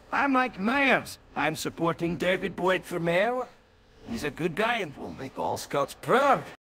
I'm like Myers. I'm supporting David Boyd for mayor. He's a good guy and will make all Scouts proud.